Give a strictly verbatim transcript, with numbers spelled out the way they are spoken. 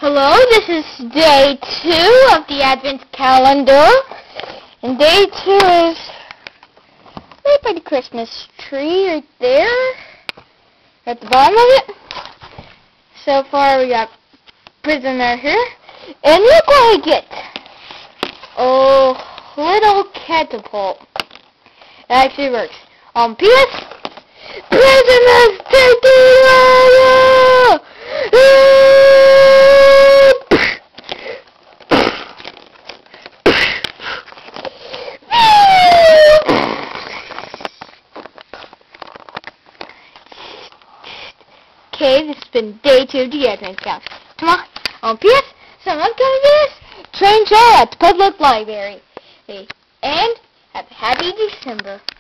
Hello, this is day two of the Advent calendar, and day two is right by the Christmas tree right there, at the bottom of it. So far we got Prisoner here, and look what I get! Oh, little catapult. It actually works. Um, P S Prisoners taking over! Okay, this has been day two of the Advent calendar. Tomorrow, on P S, some upcoming videos, train show at the public library. And have a happy December.